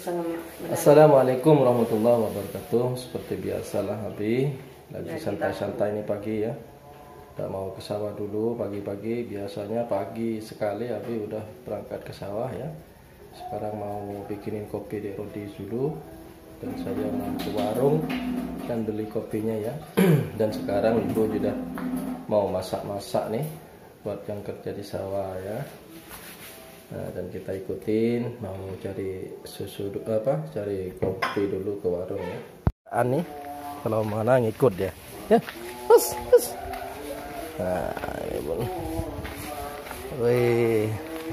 Assalamualaikum warahmatullahi wabarakatuh. Seperti biasalah Abi lagi santai-santai ini pagi ya. Udah mau ke sawah dulu pagi-pagi. Biasanya pagi sekali Abi udah berangkat ke sawah ya. Sekarang mau bikinin kopi di Rodi dulu. Dan saya mau ke warung dan beli kopinya ya. Dan sekarang Ibu juga mau masak-masak nih buat yang kerja di sawah ya. Nah, dan kita ikutin mau cari susu cari kopi dulu ke warung ya. Ani kalau mana ngikut ya. Ya. Hus. Nah, ini Bun. Wih.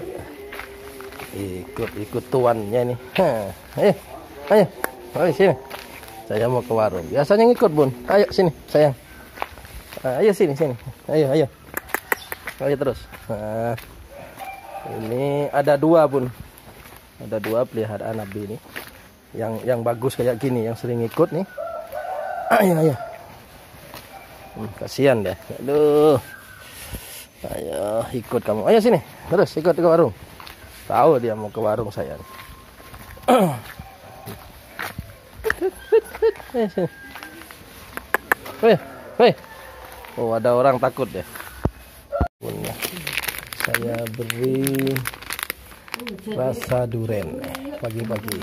Ikut tuannya nih. Ayo. Ayo sini. Saya mau ke warung. Biasanya ngikut, Bun. Ayo sini, sayang. Ayo sini. Ayo. Ayo terus. Nah, ini ada dua, Bun. Ada dua peliharaan Abi ini. Yang bagus kayak gini, yang sering ikut nih. Ayo. Kasihan deh. Aduh. Ayo ikut kamu. Ayo sini. Terus ikut ke warung. Tahu dia mau ke warung saya. Hei. Oh, ada orang takut deh. Punya. Saya beri rasa duren pagi-pagi.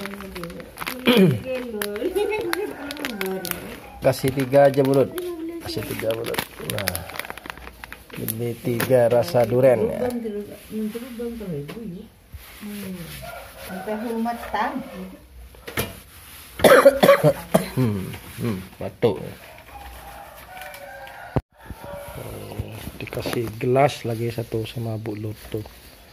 Kasih 3 aja Bulut. Kasih 3 Bulut. Nah, ini 3 rasa duren ya. Batuk. Dikasih gelas lagi satu sama Bu Lut tuh.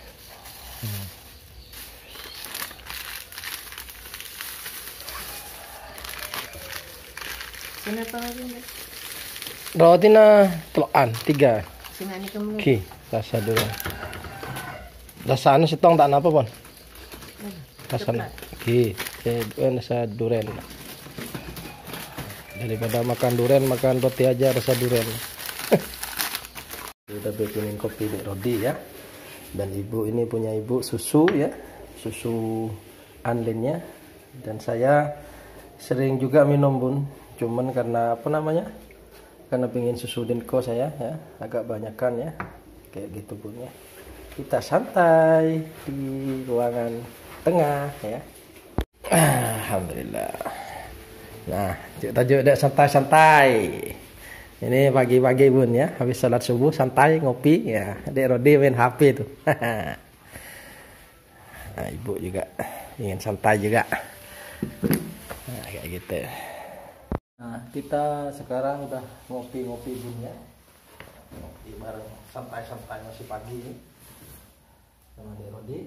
Rotina telokan 3. Ki, rasa dulu. Rasa anu setong tak napa, Pon? Rasa ki, rasa duren. Daripada makan duren, makan roti aja rasa duren. Udah bikinin kopi di Rodi ya. Dan ibu ini punya ibu susu ya. Susu Anlinnya. Dan saya sering juga minum, Bun. Cuman karena karena pingin susu Dinko saya ya, agak banyakan ya. Kayak gitu, Bun ya. Kita santai di ruangan tengah ya. Alhamdulillah. Nah, tajuk udah santai-santai. Ini pagi-pagi, Bun ya, habis sholat subuh santai ngopi ya. Dek Rodi main HP tuh. Nah, ibu juga ingin santai juga. Nah, kayak gitu. Nah, kita sekarang udah ngopi-ngopi, Bun ya. Ngopi bareng santai-santai masih pagi ini. Sama Dek Rodi.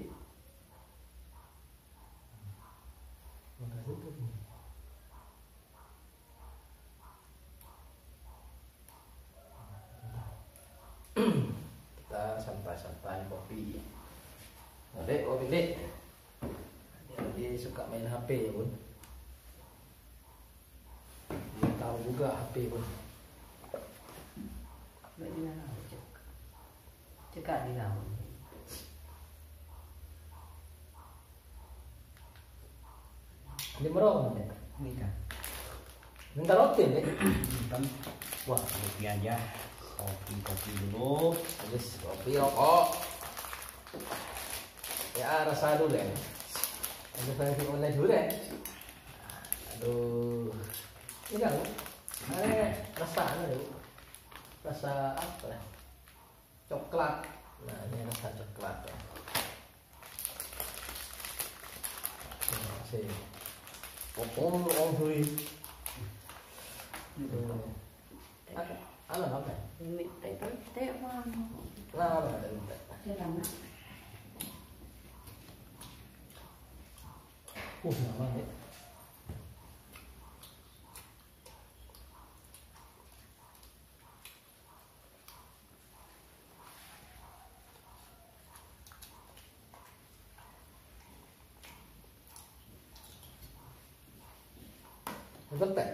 Kita santai-santai kopi. Dek, kopi Dek. Dia suka main HP ya, Bun. Dia tahu juga HP, Bun. Cekak di laut. Di merong ya? Minta roti Dek. Wah, kopi aja. Kopi dulu. Yes, kopi rokok. Ya rasa duren. Ada versi online duren. Aduh. Ini kan rasanya tuh. Rasa apa? Coklat. Nah, ini rasa coklat ya. Masih. Om hui. Ano apa? Nama ya. Betul.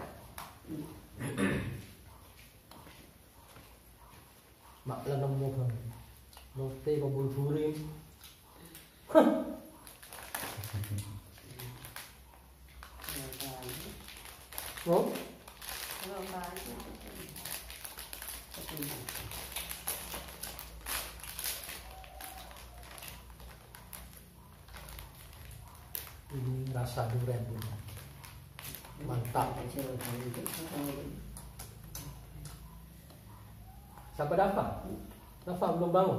Mak là nằm một phần một tê vào bùi phú riêng Oh, Kalau banyak. ini rasa durian punya. Mantap. Siapa Dafa? Dafa belum bangun.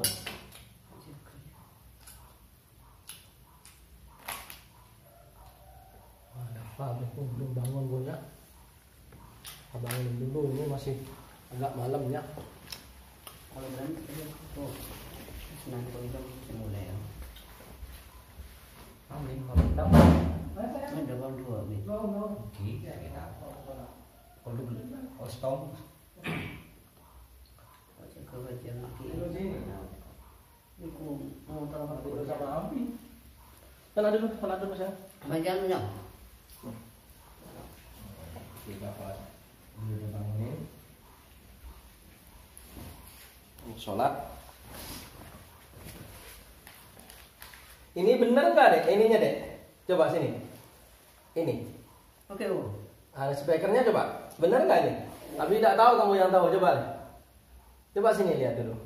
Wah, Dafa belum bangun punya. Bangun dulu, ini masih agak malam ya. Kalau berani tuh senang kalau mulai. Amin, kalau ada bang dua nih. Oke, kita. Kalau ostom. Kalau baca lagi. Iku mau tahu apa sama api. Kan dulu Mas ya. Baca dulu. Kita pas udah bangunin. Sholat. Ini bener nggak dek? Ininya dek. Coba sini. Ini. Oke, oh. Ada speakernya coba. Bener nggak ini? Tapi tidak tahu, kamu yang tahu. Coba. Coba sini lihat dulu.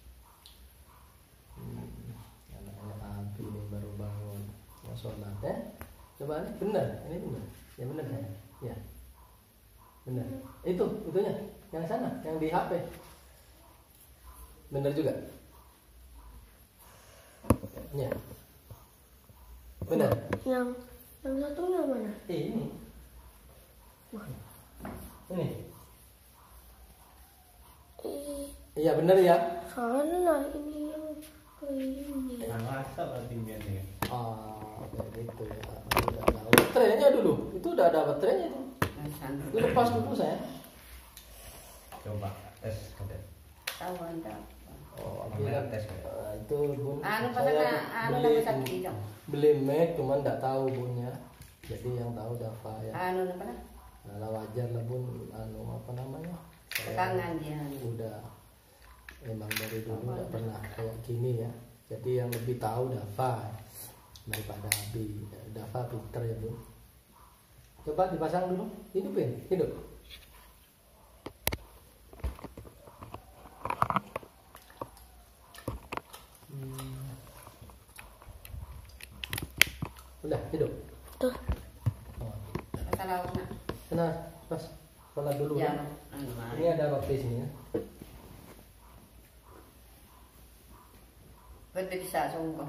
Anak-anak Abi ini baru bangun. Mau sholat ya. Coba nih. Bener. Ini bener. Ya bener ya. Ya. Bener. Itunya. Yang sana. Yang di HP. Bener juga. Ya. Benar. Yang satunya mana? Ini. Ini. Iya benar ya. Salah ini yang ini. Masa berarti ini. Kayak gitu ya. Udah ada baterainya dulu. Itu udah ada baterainya itu. Itu lepas dulu saya. Coba tes kada. Tahu anda. Tes. Itu bun. Saya beli Mac, cuman nggak tahu bunnya. Jadi yang tahu Dafa ya. Nah, wajar lah bun. Apa namanya? Tekangan dia. Udah memang dari dulu nggak pernah kayak gini ya. Jadi yang lebih tahu Dafa daripada Abi. Dafa pinter ya bun. Coba dipasang dulu. Hidupin, hidup. Udah hidup. Tuh. Nah, pas sholat dulu ya. Ini ada roti sini ya. Betul bisa sungguh.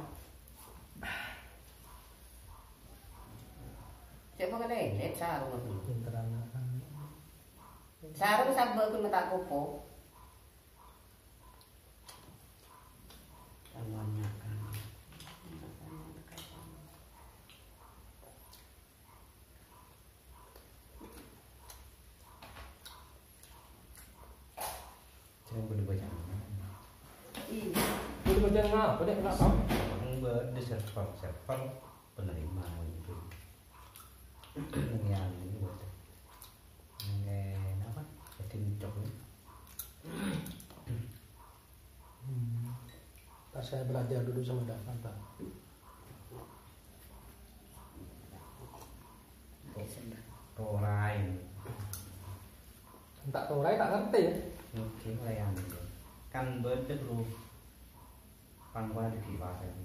Siapa kan lihat sarung itu. Pinteran. Sarung sambil aku mata kupu. Semuanya kan. Jangan boleh baca. Iya. Boleh baca apa deh? Kenapa? The server penerima itu. Yang ini buat. Yang apa? Ketin cok. Saya belajar dulu sama Dafa. Torai. Tak torai tak ngerti ya. Mungkin lah yang kan beda dulu. Pangkuan di bahasa ini.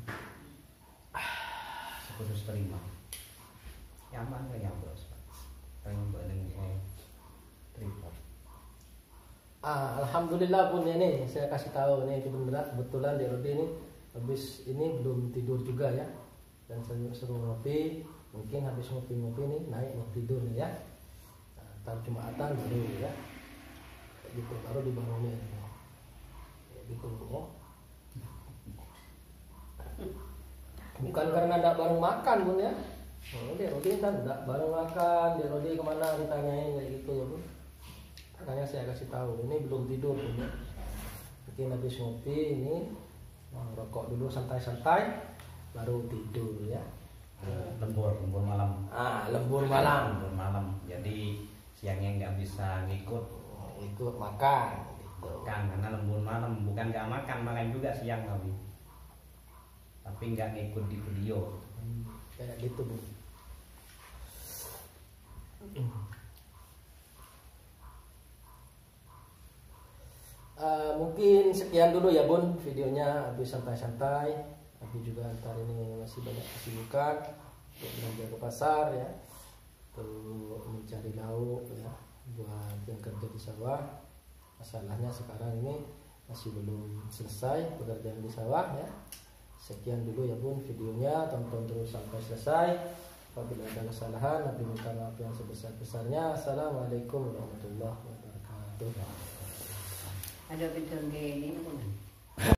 Khusus terima. Yang mana yang bos? Yang bening tripod. Alhamdulillah pun ini saya kasih tahu nih kebetulan di Rodi ini habis ini belum tidur juga ya, dan seru ngopi, mungkin habis ngopi nih naik mau tidur nih ya. Ntar Jumatan baru ya, kayak gitu baru dibangunin kayak gitu ya. Bukan karena tidak bareng makan pun ya. Dia Rodi kan tidak bareng makan, dia Rodi kemana ditanyain kayak gitu ya bun. Makanya saya kasih tahu ini belum tidur punya. Mungkin habis ngopi ini rokok dulu santai-santai baru tidur ya. Lembur malam. Lembur malam. Lembur malam. Jadi siangnya nggak bisa ngikut makan gitu. Kan karena lembur malam bukan nggak makan juga siang tapi nggak ngikut di video. Kayak gitu bu. Mungkin sekian dulu ya Bun videonya. Abi santai-santai. Abi juga ntar ini masih banyak kesibukan untuk belanja ke pasar ya, untuk mencari lauk ya buat yang kerja di sawah. Masalahnya sekarang ini masih belum selesai pekerjaan di sawah ya. Sekian dulu ya Bun videonya, tonton terus sampai selesai. Apabila ada kesalahan, Abi minta maaf yang sebesar-besarnya. Assalamualaikum warahmatullahi wabarakatuh. Ada bidang ini pun.